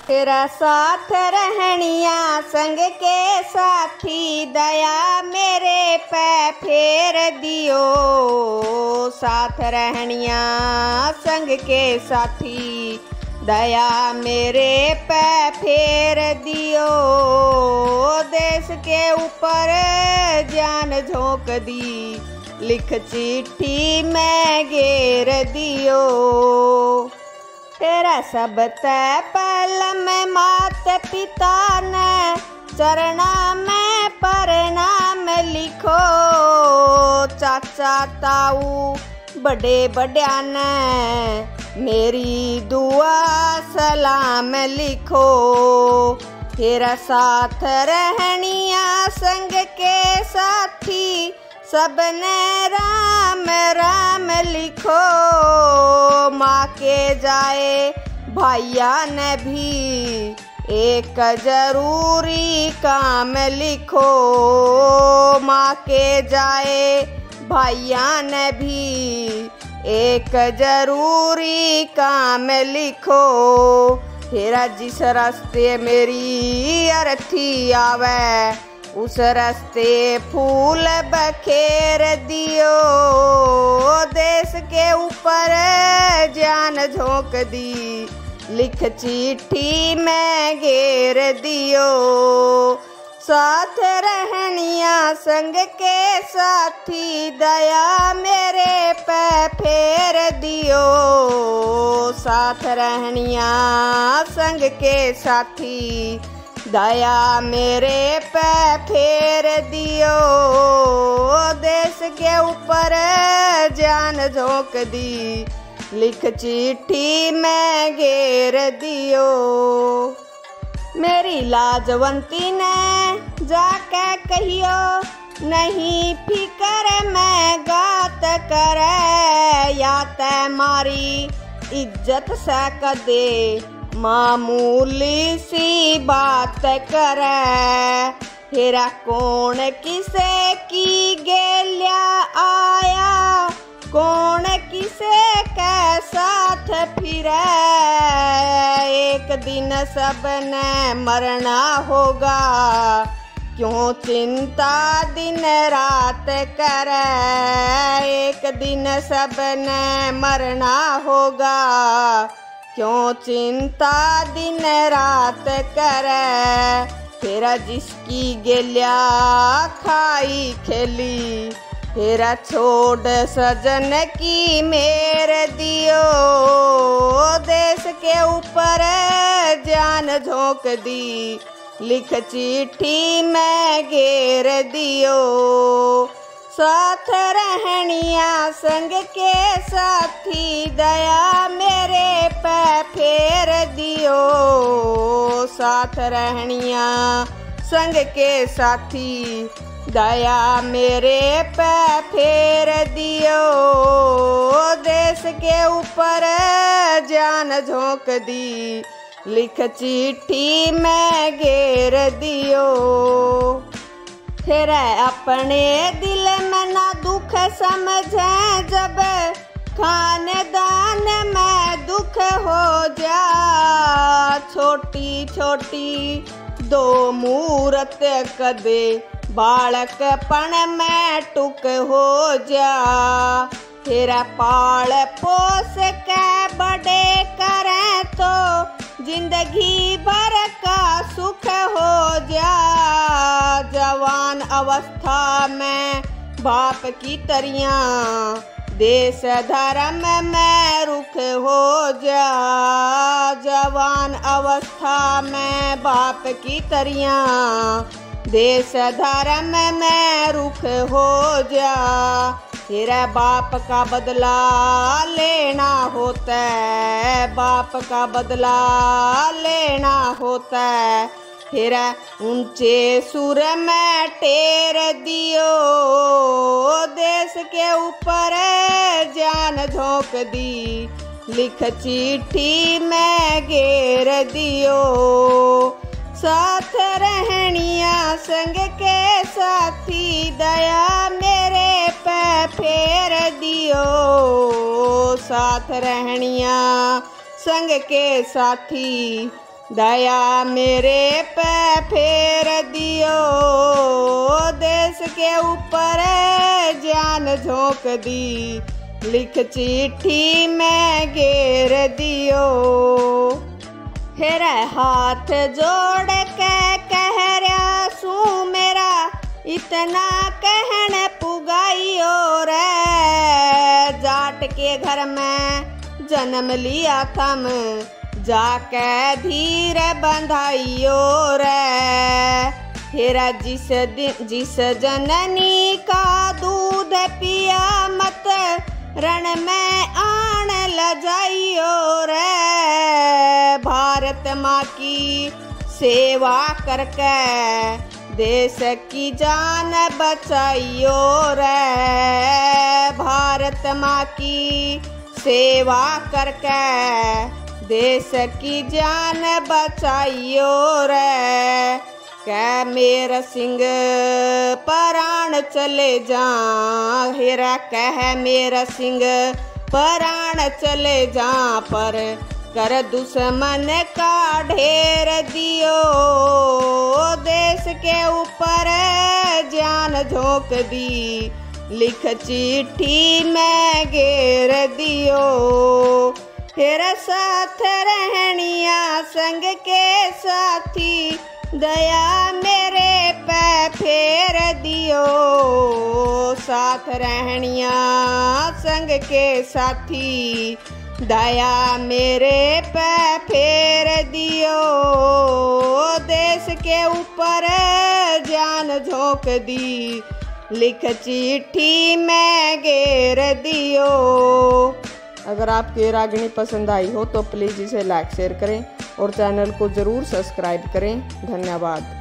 तेरा साथ रहनिया संग के साथी, दया मेरे पे फेर दियो। साथ रहनिया संग के साथी, दया मेरे पे फेर दियो। देश के ऊपर जान झोंक दी, लिख चिट्ठी में घेर दियो। तेरा सब तय पल में मात पिता ने, चरना में प्रणाम लिखो। चाचा ताऊ बड़े बड़िया ने, मेरी दुआ सलाम लिखो। तेरा साथ रहनिया संग के साथी, सबने राम राम लिखो। माँ के जाए भैया ने भी, एक जरूरी काम लिखो। माँ के जाए भैया ने भी, एक जरूरी काम लिखो। तेरा जिस रास्ते मेरी अर्थी आवे, उस रास्ते फूल बखेर दियो। देश के ऊपर जान झोंक दी, लिख चिट्ठी में घेर दियो। साथ रहनिया संग के साथी, दया मेरे पे फेर दियो। साथ रहनिया संग के साथी, दया मेरे पे फेर दियो। देश के ऊपर जान झोंक दी, लिख चिट्ठी में घेर दियो। मेरी लाजवंती ने जाके कहियो, नहीं फिकर में गात करे। या तै मारी इज्जत से कदे, मामूली सी बात करे। तेरा कौन किसे की गेलिया आया, कौन किसे के साथ फिरे। एक दिन सबने मरना होगा, क्यों चिंता दिन रात करे। एक दिन सबने मरना होगा, क्यों चिंता दिन रात करे। तेरा जिसकी गेलिया खाई खेली, तेरा छोड़ सजन की मेर दियो। देश के ऊपर जान झोंक दी, लिख चिट्ठी में घेर दियो। साथ रहनिया संग के साथी, दया मेरे पे फेर दियो। साथ रहनिया संग के साथी, दया मेरे पे फेर दियो। देश के ऊपर जान झोंक दी, लिख चिट्ठी में घेर दियो। तेरे अपने दिल में ना दुख समझे, जब खानदान में दुख हो जा। छोटी छोटी दो मूरत कदे, बालकपन में टुक हो जा। तेरा पाल पोस के बड़े करें तो, जिंदगी भर का सुख हो जा। जवान अवस्था में बाप की तरियां, देश धर्म में रुख हो जा। जवान अवस्था में बाप की तरियां, देश धर्म में रुख हो जा। तेरा बाप का बदला लेना होता है, बाप का बदला लेना होता है। तेरा ऊंचे सुर में टेर दियो, देश के ऊपर जान झोंक दी, लिख चिट्ठी में घेर दियो। साथ रहनिया संग के साथी, दया मेरे पे फेर दियो। साथ रहनिया संग के साथी, दया मेरे पे फेर दियो, देश के ऊपर जान झोंक दी, लिख चिट्ठी में घेर दियो। फिर हाथ जोड़ के कह रहा सू मेरा इतना कहन पुगाइयो रे, जाट के घर में जन्म लिया थम, जाके धीर बंधाइयो रे। फिर जिस जननी का दूध पिया मत, रण में आन लजाइयो रे। भारत माँ की सेवा करके देश की जान बचाइयो रे, भारत माँ की सेवा करके देश की जान बचाइयो रे। कै मेरा सिंह प्राण चले जा, हेरा कह मेरा सिंह प्राण चले जा, पर कर दुश्मन का ढेर दियो, देश के ऊपर जान झोंक दी, लिख चिट्ठी में घेर दियो। फिर साथ रहनिया संग के साथी, दया मेरे पे फेर दियो, साथ रहनिया संग के साथी, दया मेरे पे फेर दियो, देश के ऊपर जान झोंक दी, लिख चिट्ठी में घेर दियो। अगर आपको ये रागिनी पसंद आई हो तो प्लीज़ इसे लाइक शेयर करें और चैनल को ज़रूर सब्सक्राइब करें। धन्यवाद।